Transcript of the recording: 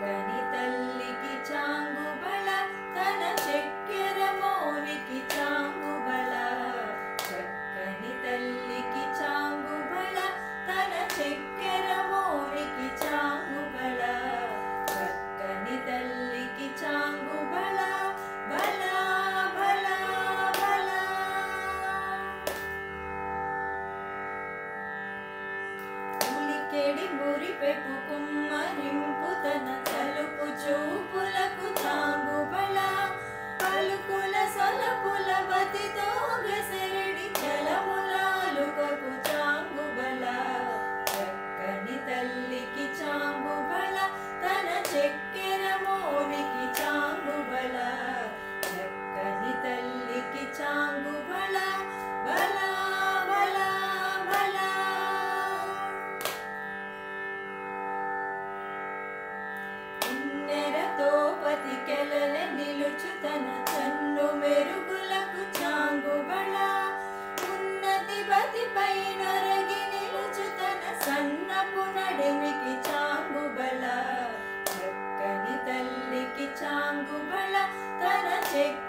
చక్కని తల్లికి చాంగుబళ తన చక్కెర మౌనికి చాంగుబళ చక్కని తల్లికి చాంగుబళ తన చక్కెర మౌనికి చాంగుబళ చక్కని తల్లికి చాంగుబళ బళ బళ బళ ఉలికెడి మురిపెపు కుమ్మరింపు తన తలుపు చూపులకు చాంగుబళ పలుకుల సొలపుల బతితో గెసెరడి చలములాలుకకు చాంగుబళ చక్కని తల్లికి చాంగుబళ తన చక్కెర మోనికి చాంగుబళ చక్కని తల్లికి చాంగుబళ బళ బళ బళ కిన్నెరతో పతికెలల నిలుచు తన చన్ను మెరుగులకు చాంగుబళ ఉన్నతి బతిపై నొరగి నిలుచు తన సన్నపు నడిమికి చాంగుబళ చక్కని తల్లికి చాంగుబళ తన